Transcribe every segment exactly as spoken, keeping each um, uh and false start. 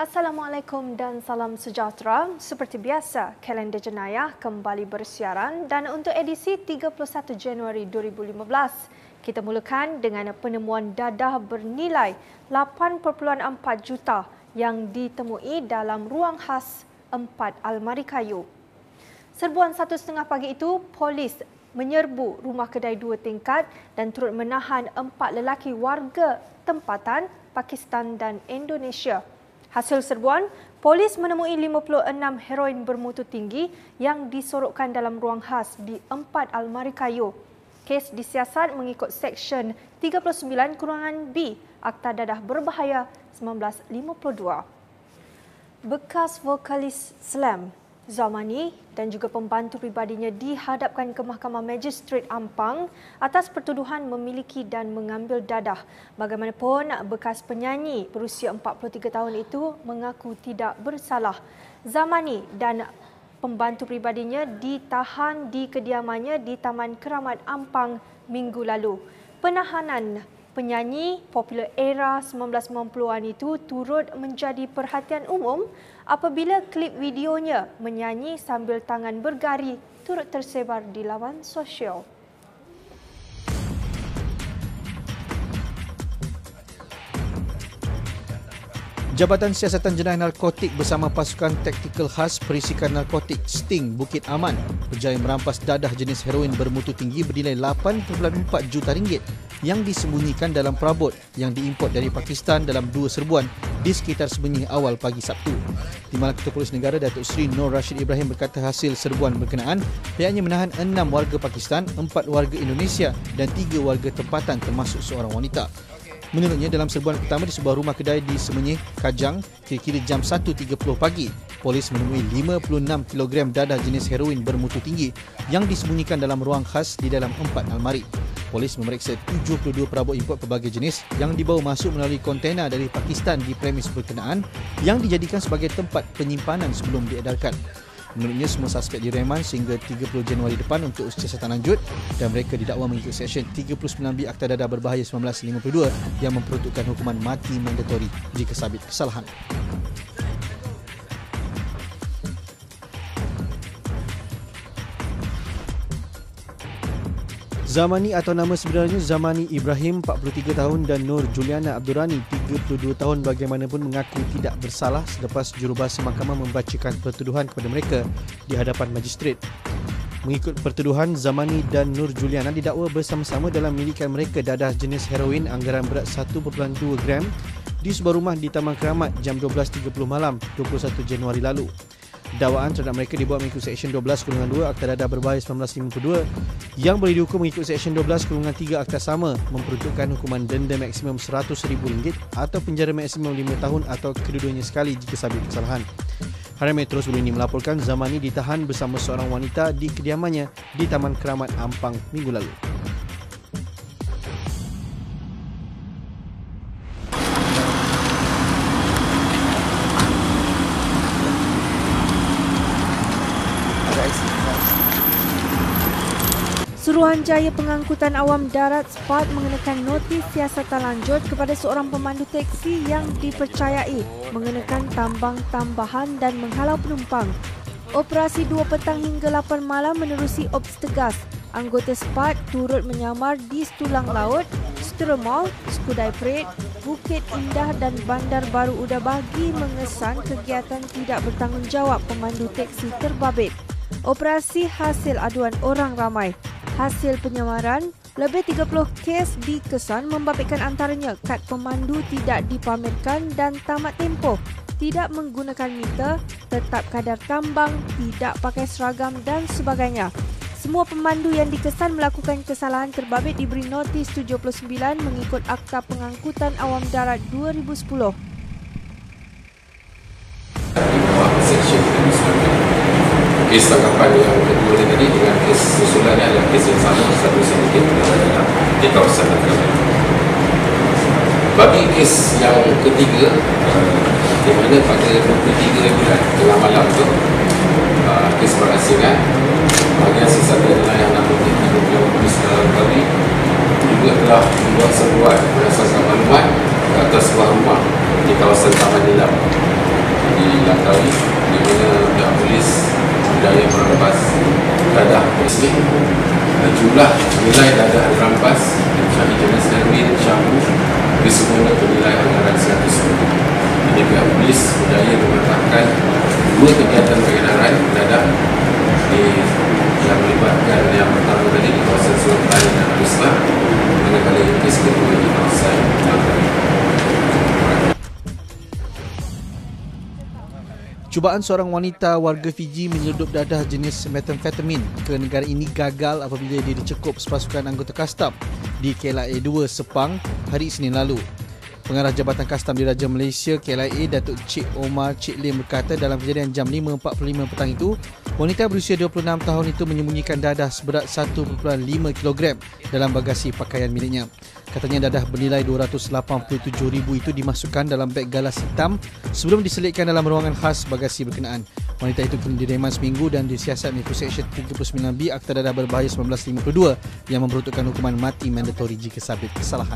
Assalamualaikum dan salam sejahtera. Seperti biasa, kalender jenayah kembali bersiaran dan untuk edisi tiga puluh satu Januari dua ribu lima belas, kita mulakan dengan penemuan dadah bernilai lapan perpuluhan empat juta yang ditemui dalam ruang khas empat almari kayu. Serbuan satu setengah pagi itu, polis menyerbu rumah kedai dua tingkat dan turut menahan empat lelaki warga tempatan Pakistan dan Indonesia. Hasil serbuan, polis menemui lima puluh enam heroin bermutu tinggi yang disorokkan dalam ruang khas di empat almari kayu. Kes disiasat mengikut Seksyen tiga puluh sembilan kurangan B Akta Dadah Berbahaya seribu sembilan ratus lima puluh dua. Bekas vokalis Slam, Zamani dan juga pembantu pribadinya dihadapkan ke Mahkamah Magistrate Ampang atas pertuduhan memiliki dan mengambil dadah. Bagaimanapun, bekas penyanyi berusia empat puluh tiga tahun itu mengaku tidak bersalah. Zamani dan pembantu pribadinya ditahan di kediamannya di Taman Keramat Ampang minggu lalu. Penahanan penyanyi popular era sembilan belas sembilan puluhan itu turut menjadi perhatian umum apabila klip videonya menyanyi sambil tangan bergari turut tersebar di laman sosial. Jabatan Siasatan Jenayah Narkotik bersama pasukan taktikal khas perisikan narkotik Sting Bukit Aman berjaya merampas dadah jenis heroin bermutu tinggi bernilai lapan perpuluhan empat juta ringgit yang disembunyikan dalam perabot yang diimport dari Pakistan dalam dua serbuan di sekitar sembunyi awal pagi Sabtu. Timbalan Ketua Polis Negara Datuk Seri Nur Rashid Ibrahim berkata hasil serbuan berkenaan pihaknya menahan enam warga Pakistan, empat warga Indonesia dan tiga warga tempatan termasuk seorang wanita. Menurutnya, dalam serbuan pertama di sebuah rumah kedai di Semenyih, Kajang, kira-kira jam satu tiga puluh pagi, polis menemui lima puluh enam kilogram dadah jenis heroin bermutu tinggi yang disembunyikan dalam ruang khas di dalam empat almari. Polis memeriksa tujuh puluh dua perabot import pelbagai jenis yang dibawa masuk melalui kontena dari Pakistan di premis berkenaan yang dijadikan sebagai tempat penyimpanan sebelum diedarkan. Menurutnya, semua suspek direman sehingga tiga puluh Januari depan untuk siasatan lanjut dan mereka didakwa mengikut Seksyen tiga puluh sembilan B Akta Dadah Berbahaya seribu sembilan ratus lima puluh dua yang memperuntukkan hukuman mati mandatori jika sabit kesalahan. Zamani atau nama sebenarnya Zamani Ibrahim, empat puluh tiga tahun dan Nur Juliana Abdurrani, tiga puluh dua tahun bagaimanapun mengaku tidak bersalah selepas jurubahasa mahkamah membacakan pertuduhan kepada mereka di hadapan magistrat. Mengikut pertuduhan, Zamani dan Nur Juliana didakwa bersama-sama dalam milikan mereka dadah jenis heroin anggaran berat satu perpuluhan dua gram di sebuah rumah di Taman Keramat jam dua belas tiga puluh malam dua puluh satu Januari lalu. Dakwaan terhadap mereka dibuat mengikut Seksyen dua belas dua Akta Dadah Berbahaya seribu sembilan ratus lima puluh dua yang boleh dihukum mengikut Seksyen dua belas tiga Akta sama memperuntukkan hukuman denda maksimum seratus ribu ringgit atau penjara maksimum lima tahun atau kedua-duanya sekali jika sabit kesalahan. Harian Metro sebelum ini melaporkan Zamani ditahan bersama seorang wanita di kediamannya di Taman Keramat Ampang minggu lalu. Suruhanjaya Pengangkutan Awam Darat S P A D mengenakan notis siasatan lanjut kepada seorang pemandu teksi yang dipercayai mengenakan tambang tambahan dan menghalau penumpang. Operasi dua petang hingga lapan malam menerusi ops tegas. Anggota S P A D turut menyamar di Setulang Laut, Setara Mall, Skudai Parade, Bukit Indah dan Bandar Baru Udah bagi mengesan kegiatan tidak bertanggungjawab pemandu teksi terbabit. Operasi hasil aduan orang ramai. Hasil penyamaran, lebih tiga puluh kes dikesan membabitkan antaranya kad pemandu tidak dipamerkan dan tamat tempoh, tidak menggunakan meter, tetap kadar tambang, tidak pakai seragam dan sebagainya. Semua pemandu yang dikesan melakukan kesalahan terbabit diberi notis tujuh puluh sembilan mengikut Akta Pengangkutan Awam Darat dua ribu sepuluh. Kes tangkapan yang kedua tadi dengan kes susulannya adalah kes yang sama satu sindiket di kawasan Keramat. Bagi kes yang ketiga, di mana pada dua puluh tiga bulan tengah malam itu, kes berasingan bahagian siasatan jenayah narkotik dan polis Bali juga telah membuat sebuah berdasarkan maklumat ke atas sebuah rumah di kawasan Taman Nilam jumlah nilai dadah dirampas dari jenis heroin, syabu disemuanya bernilai anggaran seratus ribu. Ini pihak polis berjaya mematahkan dua kegiatan pengedaran dadah di yang melibatkan yang pertama tadi di kawasan Sultan dan Al-Islam, manakala kes kedua di kawasan Al-Islam. Cubaan seorang wanita warga Fiji menyeludup dadah jenis metamfetamin ke negara ini gagal apabila dia dicekup sepasukan anggota kastam di K L I A dua Sepang hari Isnin lalu. Pengarah Jabatan Kastam Diraja Malaysia K L I A, Datuk Cik Omar Cik Lim berkata dalam kejadian jam lima empat puluh lima petang itu, wanita berusia dua puluh enam tahun itu menyembunyikan dadah seberat satu perpuluhan lima kilogram dalam bagasi pakaian miliknya. Katanya dadah bernilai dua ratus lapan puluh tujuh ribu itu dimasukkan dalam beg galas hitam sebelum diselitkan dalam ruangan khas bagasi berkenaan. Wanita itu kini direman seminggu dan disiasat mengikut Seksyen tiga puluh sembilan B Akta Dadah Berbahaya seribu sembilan ratus lima puluh dua yang memperuntukkan hukuman mati mandatori jika sabit kesalahan.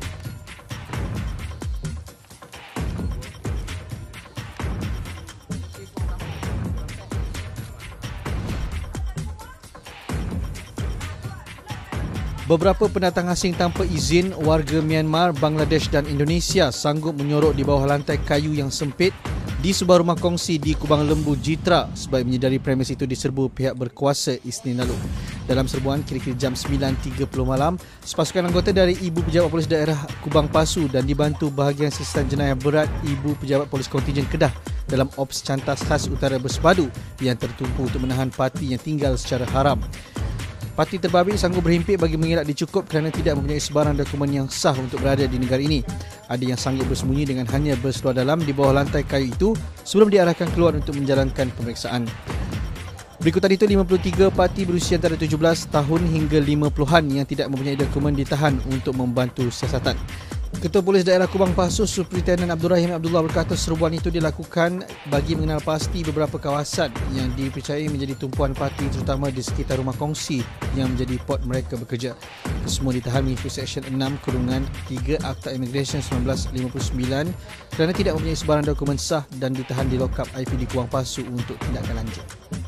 Beberapa pendatang asing tanpa izin, warga Myanmar, Bangladesh dan Indonesia sanggup menyorok di bawah lantai kayu yang sempit di sebuah rumah kongsi di Kubang Lembu Jitra sebab menyedari premis itu diserbu pihak berkuasa Isnin lalu. Dalam serbuan kira-kira jam sembilan tiga puluh malam, sepasukan anggota dari Ibu Pejabat Polis Daerah Kubang Pasu dan dibantu bahagian Siasatan Jenayah Berat Ibu Pejabat Polis Kontijen Kedah dalam Ops Cantas Khas Utara bersepadu yang tertumpu untuk menahan parti yang tinggal secara haram. Parti terbabit sanggup berhimpit bagi mengelak dicukup kerana tidak mempunyai sebarang dokumen yang sah untuk berada di negara ini. Ada yang sanggup bersembunyi dengan hanya berseluar dalam di bawah lantai kayu itu sebelum diarahkan keluar untuk menjalankan pemeriksaan. Berikutan itu, lima puluh tiga parti berusia antara tujuh belas tahun hingga lima puluhan yang tidak mempunyai dokumen ditahan untuk membantu siasatan. Ketua Polis Daerah Kubang Pasu, Superintendent Abdul Rahim Abdullah berkata serbuan itu dilakukan bagi mengenal pasti beberapa kawasan yang dipercayai menjadi tumpuan parti terutama di sekitar rumah kongsi yang menjadi port mereka bekerja. Kesemua ditahan mengikut Seksyen enam Kurungan tiga Akta Immigration seribu sembilan ratus lima puluh sembilan kerana tidak mempunyai sebarang dokumen sah dan ditahan di lokap I P D Kubang Pasu untuk tindakan lanjut.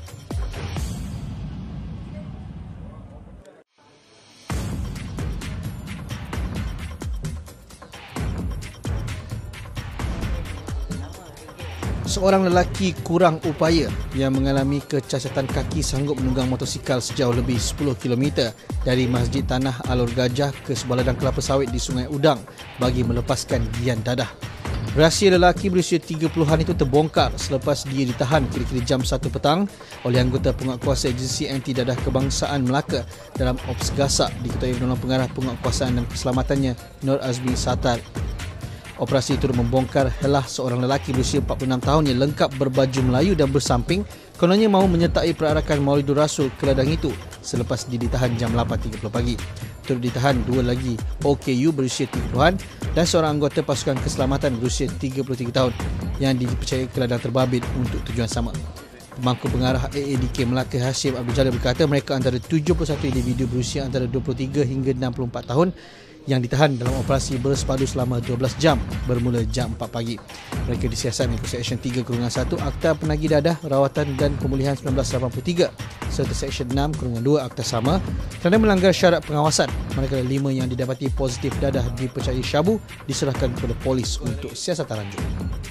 Seorang lelaki kurang upaya yang mengalami kecacatan kaki sanggup menunggang motosikal sejauh lebih sepuluh kilometer dari Masjid Tanah Alor Gajah ke sebuah ladang kelapa sawit di Sungai Udang bagi melepaskan gian dadah. Rahsia lelaki berusia tiga puluhan itu terbongkar selepas dia ditahan kira-kira jam satu petang oleh anggota penguatkuasa Agensi Anti Dadah Kebangsaan Melaka dalam Ops Gasak diketuai Penolong Pengarah Penguatkuasaan dan Keselamatannya Nur Azmi Satar. Operasi itu membongkar helah seorang lelaki berusia empat puluh enam tahun yang lengkap berbaju Melayu dan bersamping kononnya mahu menyertai perarakan Maulidur Rasul ke ladang itu selepas dia ditahan jam lapan tiga puluh pagi. Turut ditahan dua lagi O K U berusia tiga puluhan dan seorang anggota pasukan keselamatan berusia tiga puluh tiga tahun yang dipercayai ke ladang terbabit untuk tujuan sama. Pemangku pengarah A A D K Melaka Hashim Abdul Jalil berkata mereka antara tujuh puluh satu individu berusia antara dua puluh tiga hingga enam puluh empat tahun yang ditahan dalam operasi bersepadu selama dua belas jam bermula jam empat pagi. Mereka disiasat mengikut Seksyen tiga Kurungan satu Akta Penagih Dadah, Rawatan dan Pemulihan seribu sembilan ratus lapan puluh tiga serta Seksyen enam Kurungan dua Akta Sama kerana melanggar syarat pengawasan. Manakala lima yang didapati positif dadah dipercayai syabu diserahkan kepada polis untuk siasatan lanjut.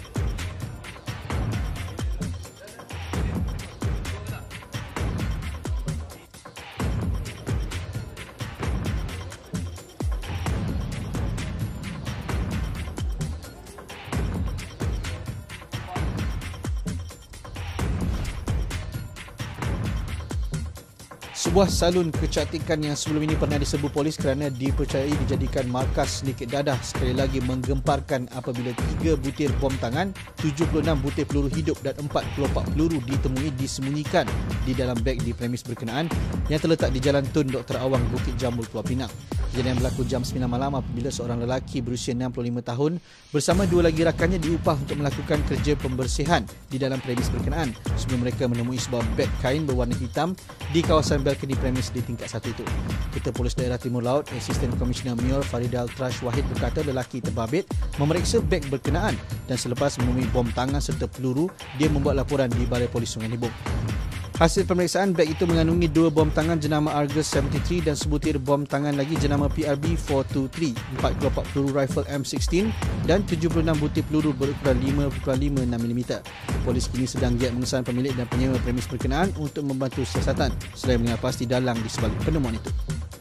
Sebuah salon kecantikan yang sebelum ini pernah diserbu polis kerana dipercayai dijadikan markas sedikit dadah sekali lagi menggemparkan apabila tiga butir bom tangan, tujuh puluh enam butir peluru hidup dan empat puluh empat peluru ditemui disembunyikan di dalam beg di premis berkenaan yang terletak di Jalan Tun Doktor Awang, Bukit Jamul, Pulau Pinang. Kejadian berlaku jam sembilan malam apabila seorang lelaki berusia enam puluh lima tahun bersama dua lagi rakannya diupah untuk melakukan kerja pembersihan di dalam premis berkenaan sebelum mereka menemui sebuah beg kain berwarna hitam di kawasan balkoni premis di tingkat satu itu. Ketua Polis Daerah Timur Laut, Asisten Komisioner Mayor Faridal Trash Wahid berkata lelaki terbabit memeriksa beg berkenaan dan selepas menemui bom tangan serta peluru, dia membuat laporan di Balai Polis Sungai Nibong. Hasil pemeriksaan, beg itu mengandungi dua bom tangan jenama Argus tujuh puluh tiga dan sebutir bom tangan lagi jenama P R B empat dua tiga, empat kelopak peluru rifle M enam belas dan tujuh puluh enam butir peluru berukuran lima perpuluhan lima enam milimeter. Polis kini sedang giat mengesan pemilik dan penyewa premis berkenaan untuk membantu siasatan selain mengenal pasti dalang di sebalik penemuan itu.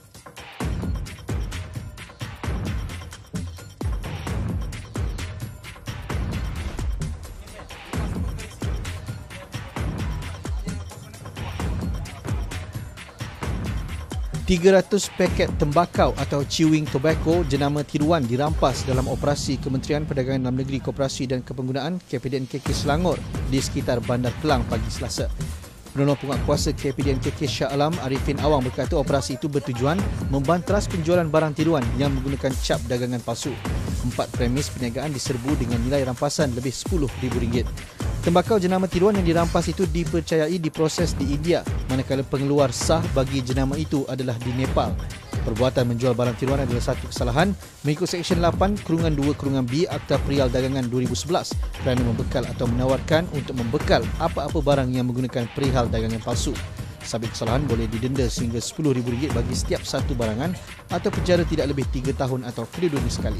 tiga ratus paket tembakau atau chewing tobacco jenama tiruan dirampas dalam operasi Kementerian Perdagangan Dalam Negeri, Koperasi dan Kepenggunaan K P D N K K Selangor di sekitar Bandar Kelang pagi Selasa. Penolong Penguatkuasa K P D N K K Shah Alam Arifin Awang berkata operasi itu bertujuan membanteras penjualan barang tiruan yang menggunakan cap dagangan palsu. Empat premis perniagaan diserbu dengan nilai rampasan lebih sepuluh ribu ringgit. Tembakau jenama tiruan yang dirampas itu dipercayai diproses di India, manakala pengeluar sah bagi jenama itu adalah di Nepal. Perbuatan menjual barang tiruan adalah satu kesalahan mengikut Seksyen lapan Kurungan dua Kurungan B Akta Perial Dagangan dua ribu sebelas kerana membekal atau menawarkan untuk membekal apa-apa barang yang menggunakan perihal dagangan palsu. Sabit kesalahan boleh didenda sehingga sepuluh ribu ringgit bagi setiap satu barangan atau penjara tidak lebih tiga tahun atau kedua-dua sekali.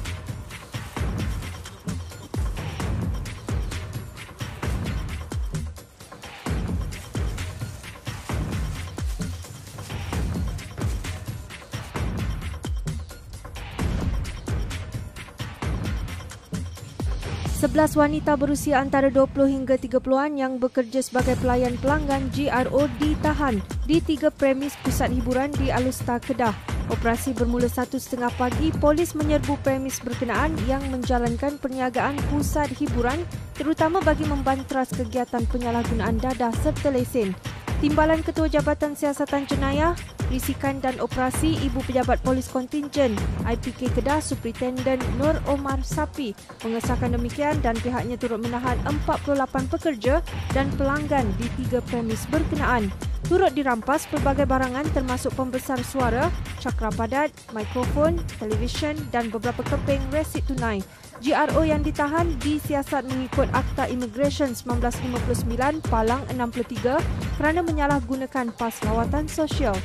sebelas wanita berusia antara dua puluh hingga tiga puluhan yang bekerja sebagai pelayan pelanggan G R O ditahan di tiga premis pusat hiburan di Alustar, Kedah. Operasi bermula satu tiga puluh pagi, polis menyerbu premis berkenaan yang menjalankan perniagaan pusat hiburan terutama bagi membanteras kegiatan penyalahgunaan dadah serta lesen. Timbalan Ketua Jabatan Siasatan Jenayah, Risikan dan Operasi Ibu Pejabat Polis Kontingen I P K Kedah Superintenden Nur Omar Sapi mengesahkan demikian dan pihaknya turut menahan empat puluh lapan pekerja dan pelanggan di tiga premis berkenaan. Turut dirampas pelbagai barangan termasuk pembesar suara, cakra padat, mikrofon, televisyen dan beberapa keping resit tunai. G R O yang ditahan disiasat mengikut Akta Immigration seribu sembilan ratus lima puluh sembilan Palang enam puluh tiga kerana menyalahgunakan pas lawatan sosial.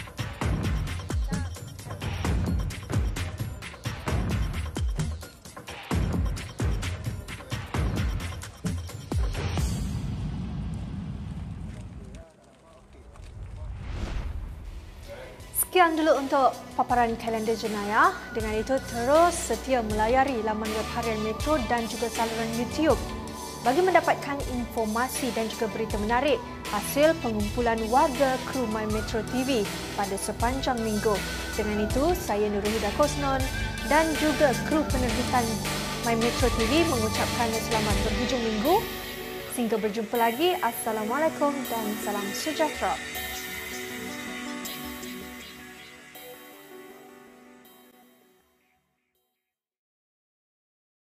Sekian dulu untuk paparan kalender jenayah. Dengan itu terus setia melayari laman web harian Metro dan juga saluran YouTube bagi mendapatkan informasi dan juga berita menarik hasil pengumpulan warga kru My Metro T V pada sepanjang minggu. Dengan itu, saya Nurulhuda Kosnon dan juga kru penerbitan My Metro T V mengucapkan selamat berhujung minggu. Sehingga berjumpa lagi. Assalamualaikum dan salam sejahtera.